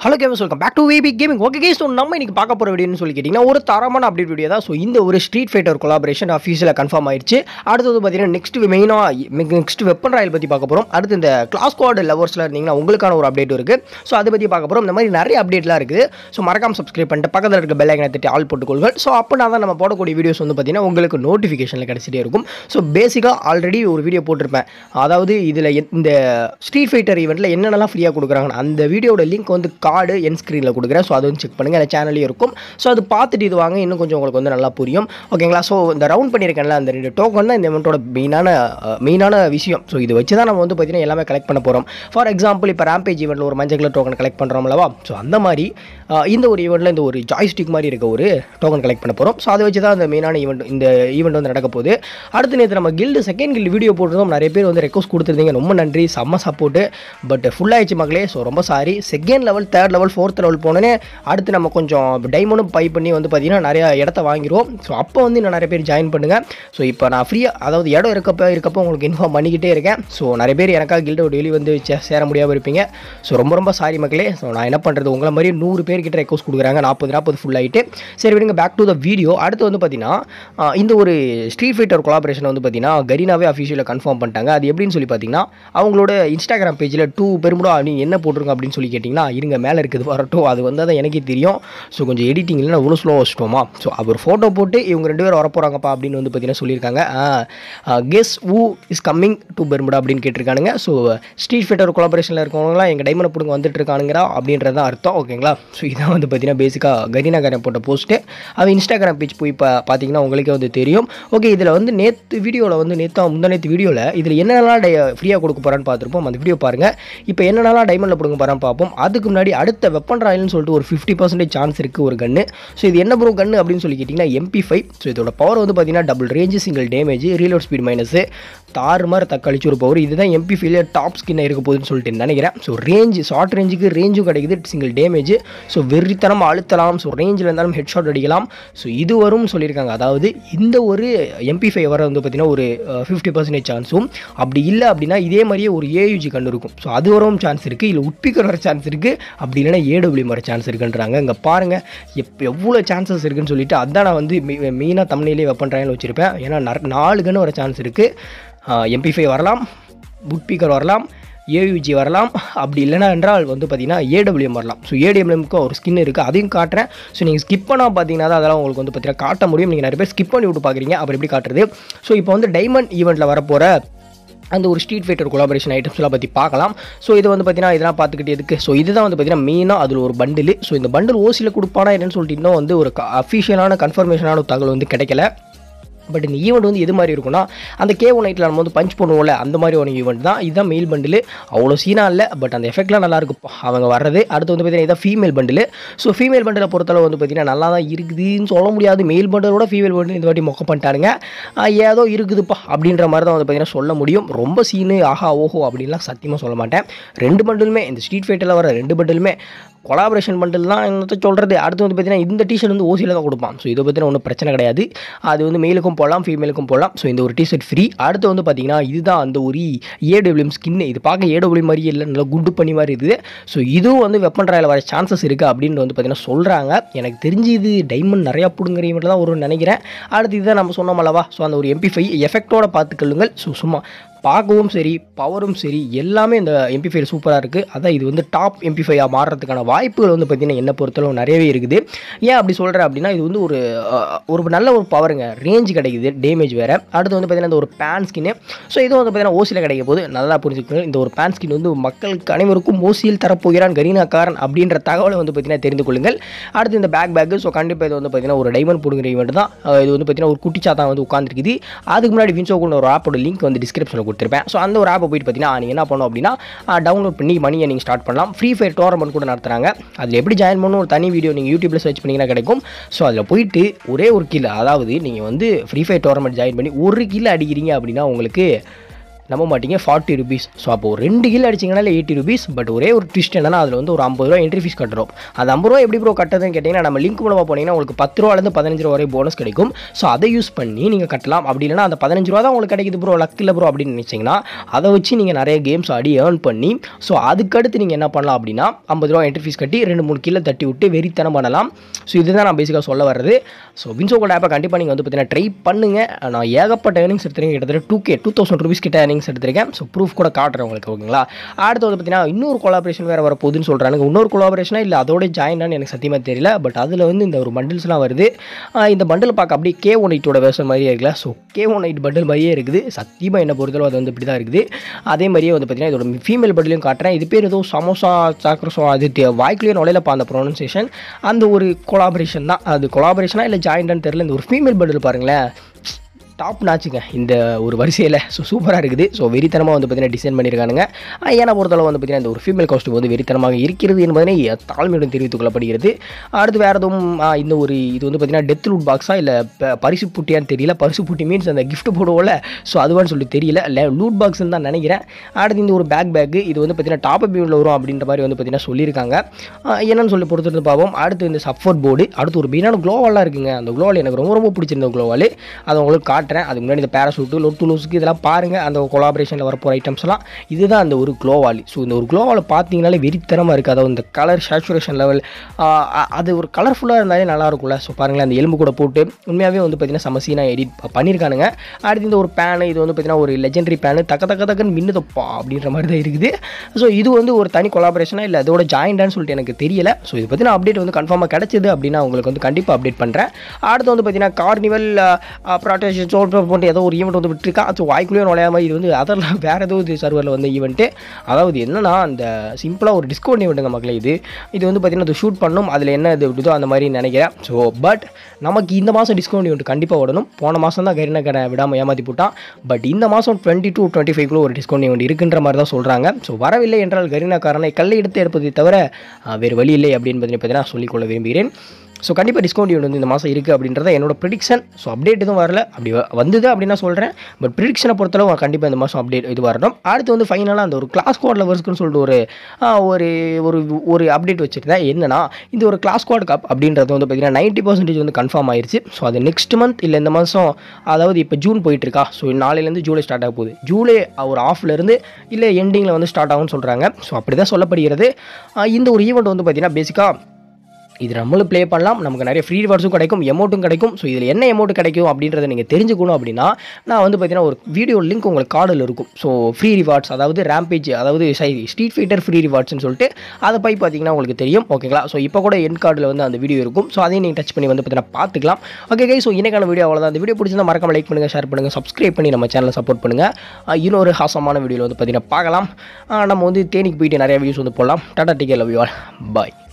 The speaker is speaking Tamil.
Hello gamers, welcome back to VB gaming. Okay guys, நம்ம இன்னைக்கு பார்க்க போகிற வீடியோன்னு சொல்லி கேட்டிங்கன்னா ஒரு தரமான அப்டேட் வீடியோ தான். ஸோ இந்த ஒரு ஸ்ட்ரீட் ஃபைட்டர் கொலாபரேஷன் அஃபீஷியலாக கன்ஃபார்ம் ஆயிடுச்சு. அடுத்தது பார்த்தீங்கன்னா நெக்ஸ்ட் வெப்பன் ராயல் பற்றி பார்க்க போகிறோம். அடுத்து இந்த கிளாஸ் ஸ்குவாட் லவர்ஸில் இருந்தீங்கன்னா உங்களுக்கான ஒரு அப்டேட் இருக்குது. ஸோ அதை பற்றி பார்க்க போகிறோம். இந்த மாதிரி நிறைய அப்டேட்லாம் இருக்குது. ஸோ மறக்காம சப்ஸ்கிரைப் பண்ணிட்டு பக்கத்தில் இருக்க பெல் ஐக்கனை தட்டி ஆல் போட்டுக்கொள்ளுங்கள். ஸோ அப்போனா தான் நம்ம போடக்கூடிய வீடியோஸ் வந்து பார்த்தீங்கன்னா உங்களுக்கு நோட்டிஃபிகேஷனில் கிடச்சிட்டே இருக்கும். ஸோ பேசிக்காக ஆல்ரெடி ஒரு வீடியோ போட்டிருப்பேன். அதாவது இதில் இந்த ஸ்ட்ரீட் ஃபைட்டர் ஈவெண்ட்டில் என்னென்னலாம் ஃப்ரீயாக கொடுக்குறாங்க அந்த வீடியோட லிங்க் வந்து கார்டு என் ஸ்க்ரீனில் கொடுக்குறேன். ஸோ அது வந்து செக் பண்ணுங்கள். அந்த சேனல்லையும் இருக்கும். ஸோ அது பார்த்துட்டு இது வாங்க, இன்னும் கொஞ்சம் உங்களுக்கு வந்து நல்லா புரியும். ஓகேங்களா? ஸோ இந்த ரவுண்ட் பண்ணியிருக்கேன்ல அந்த 2 டோக்கன் தான் இந்த இவெண்ட்டோட மெயினான விஷயம். ஸோ இது வச்சு தான் நம்ம வந்து பார்த்தீங்கன்னா எல்லாமே கலெக்ட் பண்ண போகிறோம். ஃபார் எக்ஸாம்பிள் இப்போ ரேம்பேஜ் ஈவெண்ட்டில் ஒரு மஞ்சள் கலர் டோக்கன் கலெக்ட் பண்ணுறோம்லவா? ஸோ அந்த மாதிரி இந்த ஒரு ஈவெண்ட்டில் இந்த ஒரு ஜாய்ஸ்டிக் மாதிரி இருக்க ஒரு டோக்கன் கலெக்ட் பண்ண போகிறோம். ஸோ அதை வச்சு தான் அந்த மெயினான இந்த ஈவெண்ட் வந்து நடக்க போகுது. அடுத்து நேற்று நம்ம செகண்ட் கில்டு வீடியோ போட்டிருந்தோம். நிறைய பேர் வந்து ரெக்வஸ்ட் கொடுத்துருந்தீங்க. ரொம்ப நன்றி, செம்ம சப்போர்ட்டு. பட் ஃபுல்லாகிடுச்சு மக்களே. ஸோ ரொம்ப sorry. Second level, third level, fourth level போனோன்னே அடுத்து நம்ம கொஞ்சம் டைமண்டும் பை பண்ணி வந்து பார்த்தீங்கன்னா நிறைய இடத்த வாங்கிடுவோம். ஸோ அப்போ வந்து இன்னும் நிறைய பேர் ஜாயின் பண்ணுங்கள். ஸோ இப்போ நான் ஃப்ரீயாக, அதாவது இடம் இருக்கப்போ உங்களுக்கு இன்ஃபார்ம் பண்ணிக்கிட்டே இருக்கேன். ஸோ நிறைய பேர் எனக்காக கில்டோட வெளியே வந்து சேர முடியாமல் இருப்பீங்க. ஸோ ரொம்ப சாரி மக்களே. ஸோ நான் என்ன பண்ணுறது, உங்களை மாதிரி 100 பேர்கிட்ட ரெக்வஸ்ட் கொடுக்குறாங்க. 40 ஃபுல் ஆகிட்டு. சரி விடுங்க, பேக் டு த வீடியோ. அடுத்து வந்து பார்த்தீங்கன்னா இந்த ஒரு ஸ்ட்ரீட் ஃபைட்டர் கொலாபரேஷன் வந்து பார்த்தீங்கன்னா கரீனாவே அஃபிஷியலாக கன்ஃபார்ம் பண்ணிட்டாங்க. அது எப்படின்னு சொல்லி பார்த்தீங்கன்னா அவங்களோட இன்ஸ்டாகிராம் பேஜில் 2 பெருமுடா நீ என்ன போட்டிருங்க அப்படின்னு சொல்லி கேட்டிங்கன்னா இருங்க மேலே இருக்குது வரட்டும். அது வந்து தான் எனக்கே தெரியும். ஸோ கொஞ்சம் எடிட்டிங் இல்லைன்னா இவ்வளோ ஸ்லோவாக வச்சுட்டோமா. ஸோ அவர் ஃபோட்டோ போட்டு இவங்க 2 பேர் வரப்போகிறாங்கப்பா அப்படின்னு வந்து பார்த்தீங்கன்னா சொல்லியிருக்காங்க. Guess who is coming to Bermuda அப்படின்னு கேட்டிருக்கானுங்க. ஸோ ஸ்ட்ரீட் ஃபைட்டர் கொலாபரேஷனில் இருக்கவங்களாம் எங்கள் டைமண்ட் பிடுங்க வந்துட்டு இருக்கானுங்கிறா அப்படின்றது தான் அர்த்தம். ஓகேங்களா? ஸோ இதான் வந்து பார்த்தீங்கன்னா பேசிக்காக கரீனாக்காரன் போட்ட போஸ்ட்டு. அது இன்ஸ்டாகிராம் பேஜ் போய் பார்த்தீங்கன்னா உங்களுக்கே வந்து தெரியும். ஓகே, இதில் வந்து நேற்று முந்தானேத்து வீடியோவில் இதில் என்னென்னலாம் ஃப்ரீயாக கொடுக்க போகிறான்னு பார்த்துருப்போம். அந்த வீடியோ பாருங்கள். இப்போ என்னென்னலாம் டைமண்டில் பிடுங்க போகிறான்னு பார்ப்போம். அதுக்கு முன்னாடி அடுத்த வெப்பன் ராயல்னு சொல்லிட்டு ஒரு 50% சான்ஸ் இருக்குது ஒரு கன்று. ஸோ இது என்ன ப்ரோ கன்று அப்படின்னு சொல்லி கேட்டிங்கன்னா MP5. ஸோ இதோட பவர் வந்து பார்த்தீங்கன்னா double range, single damage, reload speed minus, தாறு மாதிரி தக்காளிச்சு ஒரு பவர். இதுதான் MP5 டாப் ஸ்கின்னாக இருக்க போகுதுன்னு சொல்லிட்டு நினைக்கிறேன். ஸோ ரேஞ்சு, ஷார்ட் ரேஞ்சுக்கு ரேஞ்சும் கிடைக்குது, சிங்கிள் டேமேஜ். ஸோ வெறித்தனம் அழுத்தலாம். ஸோ ரேஞ்சில் இருந்தாலும் ஹெட் ஷாட் அடிக்கலாம். ஸோ இது வரும்னு சொல்லியிருக்காங்க. அதாவது இந்த ஒரு MP5 வர வந்து பார்த்தீங்கன்னா ஒரு 50% சான்ஸும், அப்படி இல்லை அப்படின்னா இதே மாதிரியே ஒரு AUG கன்று இருக்கும். ஸோ அது வரவும் சான்ஸ் இருக்குது. இல்லை உட்பிக்கர் வர சான்ஸ் இருக்குது. அப்படி இல்லைன்னா AW வர சான்ஸ் இருக்குன்றாங்க. இங்கே பாருங்கள் எவ்வளோ சான்சஸ் இருக்குன்னு சொல்லிட்டு அதான் நான் வந்து மெயினாக தமிழ்லேயே வெப்பன் ட்ரையல் வச்சுருப்பேன். ஏன்னா 4 கன்று வர சான்ஸ் இருக்குது. MP5 வரலாம், உட்பிக்கர் வரலாம், AUG வரலாம், அப்படி இல்லைனா என்றால் வந்து பார்த்தீங்கன்னா AWM வரலாம். ஸோ AWMக்கு ஒரு ஸ்கின் இருக்குது, அதையும் காட்டுறேன். ஸோ நீங்கள் ஸ்கிப் பண்ணால் பார்த்தீங்கன்னா தான் அதெல்லாம் உங்களுக்கு வந்து பார்த்தீங்கன்னா காட்ட முடியும். நீங்கள் நிறைய பேர் ஸ்கிப் பண்ணி விட்டு பார்க்குறீங்க. அப்புறம் எப்படி காட்டுறது? ஸோ இப்போ வந்து டைமண்ட் ஈவெண்ட்டில் வரப்போகிற அந்த ஒரு ஸ்ட்ரீட் ஃபைட்டர் கொலாபரேஷன் ஐட்டம்ஸ்லாம் பற்றி பார்க்கலாம். ஸோ இது வந்து பார்த்தீங்கன்னா இதெல்லாம் பார்த்துக்கிட்டு எதுக்கு? ஸோ இதுதான் வந்து பார்த்தீங்கன்னா மெயினாக அதில் ஒரு பண்டில். ஸோ இந்த பண்டில் ஓசியில் கொடுப்பானா என்னன்னு சொல்லிட்டு இன்னும் வந்து ஒரு அஃபிஷியலான கன்ஃபர்மேஷனான தகவல் வந்து கிடைக்கல. பட் இந்த ஈவெண்ட் வந்து எது மாதிரி இருக்குன்னா அந்த K1 நைட்டில் நம்ம வந்து பஞ்ச் பண்ணுவோம்ல அந்த மாதிரி ஒரு ஈவெண்ட் தான். இதுதான் மெயில் பண்டில். அவ்வளோ சீனாக இல்லை, பட் அந்த எஃபெக்ட்லாம் நல்லாயிருக்கும் அவங்க வர்றது. அடுத்து வந்து பார்த்தீங்கன்னா இதான் ஃபீமேல் பண்டில். ஸோ ஃபீமேல் பண்டிலை பொறுத்தளவு வந்து பார்த்தீங்கன்னா நல்லா தான் இருக்குதுன்னு சொல்ல முடியாது. மெயில் பண்டிலோட ஃபீமேல் பண்டில் இந்த வாட்டி மொக்க பண்ணிட்டானுங்க. ஏதோ இருக்குதுப்பா அப்படின்ற மாதிரி தான் வந்து பார்த்தீங்கன்னா சொல்ல முடியும். ரொம்ப சீனு ஆஹா ஓஹோ அப்படின்லாம் சத்தியமாக சொல்ல மாட்டேன். 2 பண்டிலுமே இந்த ஸ்ட்ரீட் ஃபைட்டில் வர 2 பண்டிலுமே கொலாபரேஷன் பண்டில் தான் என்னத்தை சொல்கிறது. அடுத்து வந்து பார்த்தீங்கன்னா இந்த டிஷர்ட் வந்து ஓசியில் தான் கொடுப்பான். ஸோ இதை பற்றின ஒன்றும் பிரச்சனை கிடையாது. அது வந்து மேலுக்கும் போடலாம், ஃபீமேலுக்கும் போடலாம். ஸோ இந்த ஒரு டிஷர்ட் ஃப்ரீ. அடுத்து வந்து பார்த்தீங்கன்னா இதுதான் அந்த ஒரு AWM ஸ்கின்னு. இது பார்க்க AWM மாதிரியே இல்லை, நல்லா குண்டு பண்ணி மாதிரி இருக்குது. ஸோ இதுவும் வந்து வெப்பன் ட்ராயல் வர சான்சஸ் இருக்குது அப்படின்னு வந்து பார்த்தீங்கன்னா சொல்கிறாங்க. எனக்கு தெரிஞ்சு இது டைமண்ட் நிறையா பிடுங்குற இவங்க தான் வரும்னு நினைக்கிறேன். அடுத்து இதுதான் நம்ம சொன்னோம் அல்லவா. ஸோ அந்த ஒரு MP5 எஃபெக்டோட பார்த்துக்கொள்ளுங்கள். ஸோ சும்மா பார்க்கவும் சரி, பவரும் சரி, எல்லாமே இந்த MP5 சூப்பராக இருக்குது. அதான் இது வந்து டாப் MP5 மாறுறதுக்கான வாய்ப்புகள் வந்து பார்த்திங்கன்னா என்ன பொறுத்தளவு நிறையவே இருக்குது. ஏன் அப்படி சொல்கிறேன் அப்படின்னா இது வந்து ஒரு நல்ல ஒரு பவருங்க, ரேஞ்சு கிடைக்குது, டேமேஜ் வேறு. அடுத்து வந்து பார்த்திங்கன்னா இந்த ஒரு பேன் ஸ்கின்னு. ஸோ இது வந்து பார்த்திங்கன்னா ஓசியில் கிடைக்க போது நல்லா புரிஞ்சுக்கணும். இந்த ஒரு பேன் ஸ்கின் வந்து மக்களுக்கு அனைவருக்கும் ஓசியில் தரப்போகிறான் கரீனாக்காரன் அப்படின்ற தகவலை வந்து பார்த்திங்கன்னா தெரிந்து கொள்ளுங்கள். அடுத்து இந்த பேக்கு. ஸோ கண்டிப்பாக இது வந்து பார்த்திங்கன்னா ஒரு டைமண்ட் பிடுங்குற ஈவெண்ட் தான். இது வந்து பார்த்திங்கன்னா ஒரு குட்டி சாத்தான் வந்து உட்காந்துருக்குது. அதுக்கு முன்னாடி வின்சோக்குள்ள ஒரு ஆப்போட லிங்க் வந்து டிஸ்கிரிப்ஷனில் கொடுத்துருப்பேன். ஸோ அந்த ஒரு ஆப்பை போயிட்டு பார்த்தீங்கன்னா நீங்கள் என்ன பண்ணணும் அப்படின்னா டவுன்லோட் பண்ணி மணியை நீங்கள் ஸ்டார்ட் பண்ணலாம். ஃப்ரீ ஃபயர் டோர்னமெண்ட் கூட நடத்துகிறாங்க. அதில் எப்படி ஜாயின் பண்ணணும் ஒரு தனி வீடியோ நீங்கள் யூடியூப்பில் சர்ச் பண்ணிங்கன்னா கிடைக்கும். ஸோ அதில் போயிட்டு ஒரே ஒரு கில், அதாவது நீங்கள் வந்து ஃப்ரீ ஃபயர் டோர்னமெண்ட் ஜாயின் பண்ணி ஒரு கில் அடிக்கிறீங்க அப்படின்னா உங்களுக்கு நம்ப மாட்டீங்க 40 ருபீஸ். ஸோ அப்போ ஒரு 2 கில் அடிச்சிங்கனாலே 80 ருபீஸ். பட் ஒரே ஒரு ட்விஸ்ட் என்னன்னா அதில் வந்து ஒரு 50 ரூபா என்ட்ரி ஃபீஸ் கட்டுறோம். அது 50 ரூபா எப்படி ப்ரோ கட்டுறதுன்னு கேட்டிங்கன்னா நம்ம லிங்க் மூலமாக போனீங்கன்னா உங்களுக்கு 10 ரூபாலேருந்து 15 ரூபா வரை போனஸ் கிடைக்கும். ஸோ அதை யூஸ் பண்ணி நீங்கள் கட்டலாம். அப்படி இல்லைனா அந்த 15 ரூபா தான் உங்களுக்கு கிடைக்குது ப்ரோ, லக் இல்லை ப்ரோ அப்படின்னு நினச்சிங்கன்னா அதை வச்சு நீங்கள் நிறைய கேம்ஸ் ஆடி ஏர்ன் பண்ணி ஸோ அதுக்கடுத்து நீங்கள் என்ன பண்ணலாம் அப்படின்னா 50 ரூபா என்ட்ரி ஃபீஸ் கட்டி 2-3 கில்லை தட்டி விட்டு வெறித்தனம் பண்ணலாம். ஸோ இதுதான் நான் பேசிக்காக சொல்ல வர்றது. ஸோ வின்சோ கோல்ட் ஆப்பை கண்டிப்பாக நீங்கள் வந்து பார்த்தீங்கன்னா ட்ரை பண்ணுங்கள். நான் ஏகப்பட்ட ஏர்னிங்ஸ் எடுத்துருக்கேன், கிட்டத்தட்ட 2000 ருபீஸ் கிட்ட ஏர்னிங்ஸ் எடுத்திருக்கேன். ஸோ ப்ரூஃப் கூட காட்டுறேன் உங்களுக்கு, ஓகேங்களா. அடுத்து வந்து பார்த்தீங்கன்னா இன்னொரு கொலாபரேஷன் வேறு வரப்போகுதுன்னு சொல்கிறாங்க. இன்னொரு கொலாபரேஷனாக இல்லை அதோட ஜாயினான்னு எனக்கு சத்தியமாக தெரியல. பட் அதில் வந்து இந்த ஒரு பண்டில்ஸ்லாம் வருது. இந்த பண்டில் பார்க்க அப்படியே K1 வேர்ஷன் மாதிரியே இருக்குல்ல. ஸோ K1 பண்டில் மாதிரியே இருக்குது. சத்தியமாக என்ன பொறுத்தளவு அது வந்து இப்படி தான் இருக்குது. அதே மாதிரியே வந்து பார்த்தீங்கன்னா இதோட ஃபீமேல் பண்டிலையும் காட்டுறேன். இது பேர் ஏதோ சமோசா சாக்ரஸோ, அது வாய்க்குள்ளேயே நுழையிலப்பா அந்த ப்ரொனன்சியேஷன். அந்த ஒரு கொலாபரேஷன் தான். அது கொலாபரேஷனாக இல்லை ஜாயின்டான்னு தெரியல. இந்த ஒரு ஃபீமேல் பண்டில் பாருங்களேன், டாப் நாச்சுங்க இந்த ஒரு வரிசையில். ஸோ சூப்பராக இருக்குது. ஸோ வெறித்தனமாக வந்து பார்த்தீங்கன்னா டிசைன் பண்ணியிருக்கானுங்க. ஏன்னா பொறுத்தளவு வந்து பார்த்தீங்கன்னா இந்த ஒரு ஃபீமேல் காஸ்ட்யூம் வந்து வெறித்தனமாக இருக்கிறது என்பதனை தாழ்மையுடன் தெரிவித்துக் கொள்ளப்படுகிறது. அடுத்து வேறு எதுவும் இந்த ஒரு இது வந்து பார்த்தீங்கன்னா டெத் லூட் பாக்ஸா இல்லை பரிசு புட்டியான்னு தெரியல. பரிசு புட்டி மீன்ஸ் அந்த கிஃப்ட் போடுவோம்ல, ஸோ அதுவான்னு சொல்லி தெரியல. லூட் பாக்ஸ்ன்னு தான் நினைக்கிறேன். அடுத்து இந்த ஒரு பேக்கு இது வந்து பார்த்தீங்கன்னா டாப் அப் வியூவில் வரும் அப்படின்ற மாதிரி வந்து பார்த்தீங்கன்னா சொல்லியிருக்காங்க. என்னன்னு சொல்லி பொறுத்துட்டு பார்ப்போம். அடுத்து இந்த சப்போர்ட் போர்டு, அடுத்து ஒரு பீனான க்ளோவாலாக இருக்குங்க. அந்த க்ளோவால் எனக்கு ரொம்ப ரொம்ப பிடிச்சிருந்த க்ளோவால், அதை உங்களுக்கு காட்டுறேன். அதுக்கு முன்னாடி இந்த பேராசூட்டு லொட்டு லூஸுக்கு இதெல்லாம் பாருங்கள். அந்த கொலாபரேஷனில் வரப்போகிற ஐட்டம்ஸ்லாம் இதுதான் அந்த ஒரு க்ளோவால். ஸோ இந்த ஒரு க்ளோவால் பார்த்தீங்கனாலே வெறித்தனமாக இருக்குது. அதாவது இந்த கலர் சேச்சுரேஷன் லெவல் அது ஒரு கலர்ஃபுல்லாக இருந்தாலே நல்லாயிருக்கும்ல. ஸோ பாருங்களேன் அந்த எலும்பு கூட போட்டு உண்மையாகவே வந்து பார்த்தீங்கன்னா சமசீனாக எடிட் பண்ணியிருக்கானுங்க. அடுத்து இந்த ஒரு பேனு, இது வந்து பார்த்தீங்கன்னா ஒரு லெஜெண்டரி பேனு, தக்கன்னு மின்னுதப்பா அப்படின்ற மாதிரி தான் இருக்குது. ஸோ இது வந்து ஒரு தனி கொலாபரேஷனாக இல்லை அதோட ஜாயின்டான்னு சொல்லிட்டு எனக்கு தெரியல. ஸோ இதை பற்றின அப்டேட் வந்து கன்ஃபார்மாக கிடச்சிது அப்படின்னா உங்களுக்கு வந்து கண்டிப்பாக அப்டேட் பண்ணுறேன். அடுத்து வந்து பார்த்தீங்கன்னா கார்னிவல் ப்ராட்டேஷன் போட்டு ஏதோ ஒரு ஈவெண்ட் வந்து விட்டுருக்கா. ஸோ வாய்க்குள்ளேயே நுழையாமல் இது வந்து அதெல்லாம் வேறு ஏதோ இது சர்வரில் வந்து ஈவெண்ட்டு. அதாவது என்னன்னா அந்த சிம்பிளாக ஒரு டிஸ்கவுண்ட் ஈவெண்ட்டுங்க மக்களே. இது வந்து பார்த்தீங்கன்னா அது ஷூட் பண்ணும், அதில் என்ன இது விடுதோ அந்த மாதிரி நினைக்கிறேன். ஸோ பட் நமக்கு இந்த மாதம் டிஸ்கவுண்ட் ஈவெண்ட் கண்டிப்பாக விடணும். போன மாதம் தான் கரீனா கடை விடாமல் ஏமாற்றி போட்டான். பட் இந்த மாதம் 20-25 ஒரு டிஸ்கவுண்ட் ஈவெண்ட் இருக்குன்ற மாதிரி தான் சொல்கிறாங்க. ஸோ வரவில்லை என்றால் கரீனா காரனை கல்லை எடுத்து எடுப்பதை தவிர வேறு வழி இல்லை அப்படின்னு பார்த்தீங்கன்னா சொல்லிக்கொள்ள விரும்புகிறேன். ஸோ கண்டிப்பாக டிஸ்கவுண்ட் ஈவெண்ட் வந்து இந்த மாதம் இருக்குது அப்படின்றத என்னோட ப்ரிடிக்ஷன். ஸோ அப்டேட் எதுவும் வரல, அப்படி வந்தது அப்படின்னு நான் சொல்கிறேன். பட் ப்ரிடிக்ஷனை பொறுத்தளவு கண்டிப்பாக இந்த மாதம் அப்டேட் இது வரணும். அடுத்து வந்து ஃபைனலாக அந்த ஒரு கிளாஸ் ஸ்குவாட் லவர்ஸ்க்குன்னு சொல்லிட்டு ஒரு அப்டேட் வச்சுருந்தேன். என்னன்னா இந்த ஒரு கிளாஸ் ஸ்குவாட் கப் அப்படின்றது வந்து பார்த்தீங்கன்னா 90% வந்து கன்ஃபார்ம் ஆயிடுச்சு. ஸோ அது நெக்ஸ்ட் மந்த் இல்லை இந்த மாதம், அதாவது இப்போ ஜூன் போயிட்டுருக்கா. ஸோ நாளையிலேருந்து ஜூலை ஸ்டார்ட் ஆக போகுது. ஜூலை ஒரு ஆஃப்லேருந்து இல்லை எண்டிங்கில் வந்து ஸ்டார்ட் ஆகும்னு சொல்கிறாங்க. ஸோ அப்படி தான் சொல்லப்படுகிறது. இந்த ஒரு ஈவெண்ட் வந்து பார்த்தீங்கன்னா பேசிக்காக இது நம்மளும் ப்ளே பண்ணலாம், நமக்கு நிறைய ஃப்ரீ ரிவார்ட்ஸும் கிடைக்கும், எமௌண்ட்டும் கிடைக்கும். ஸோ இதில் என்ன எமௌண்ட் கிடைக்கும் அப்படின்றத நீங்கள் தெரிஞ்சுக்கணும் அப்படின்னா நான் வந்து பார்த்தீங்கன்னா ஒரு வீடியோ லிங்க் உங்களுக்கு கார்டில் இருக்கும். ஸோ ஃப்ரீ ரிவார்ட்ஸ், அதாவது ரேம்பேஜ், அதாவது ஸ்ட்ரீட் ஃபைட்டர் ஃப்ரீ ரிவார்ட்ஸ்னு சொல்லிட்டு அதை போய் பார்த்தீங்கன்னா உங்களுக்கு தெரியும், ஓகேங்களா. ஸோ இப்போ கூட என் கார்டில் வந்து அந்த வீடியோ இருக்கும். ஸோ அதையும் நீங்கள் டச் பண்ணி வந்து பார்த்தீங்கன்னா பார்த்துக்கலாம். ஓகே, ஸோ இன்னைக்கான வீடியோ அவ்வளோதான். அந்த வீடியோ பிடிச்சிருந்தா மறக்காம லைக் பண்ணுங்கள், ஷேர் பண்ணுங்கள், சப்ஸ்கிரைப் பண்ணி நம்ம சேனலை சப்போர்ட் பண்ணுங்கள். இன்னொரு ஹாசமான வீடியோவில் வந்து பார்த்தீங்கன்னா பார்க்கலாம். நம்ம வந்து தேனிக்கு போயிட்டு நிறைய வீடியோஸ் வந்து போடலாம். Tata, take care, love you all, bye.